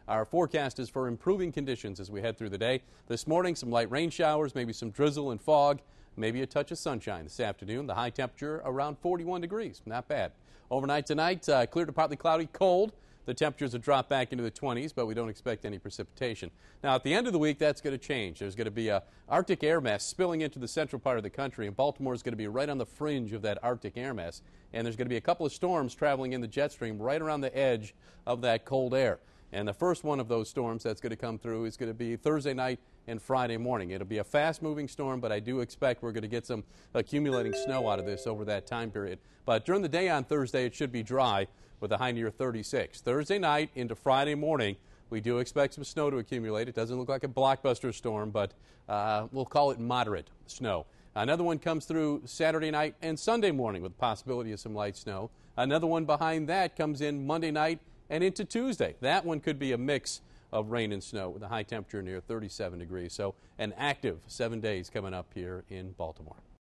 Our forecast is for improving conditions as we head through the day. This morning, some light rain showers, maybe some drizzle and fog, maybe a touch of sunshine this afternoon. The high temperature around 41 degrees. Not bad. Overnight tonight, clear to partly cloudy, cold. The temperatures will drop back into the 20s, but we don't expect any precipitation. Now, at the end of the week, that's going to change. There's going to be a Arctic air mass spilling into the central part of the country, and Baltimore is going to be right on the fringe of that Arctic air mass. And there's going to be a couple of storms traveling in the jet stream right around the edge of that cold air. And the first one of those storms that's going to come through is going to be Thursday night and Friday morning. It'll be a fast-moving storm, but I do expect we're going to get some accumulating snow out of this over that time period. But during the day on Thursday, it should be dry with a high near 36. Thursday night into Friday morning, we do expect some snow to accumulate. It doesn't look like a blockbuster storm, but we'll call it moderate snow. Another one comes through Saturday night and Sunday morning with the possibility of some light snow. Another one behind that comes in Monday night and into Tuesday. That one could be a mix of rain and snow with a high temperature near 37 degrees. So an active 7 days coming up here in Baltimore.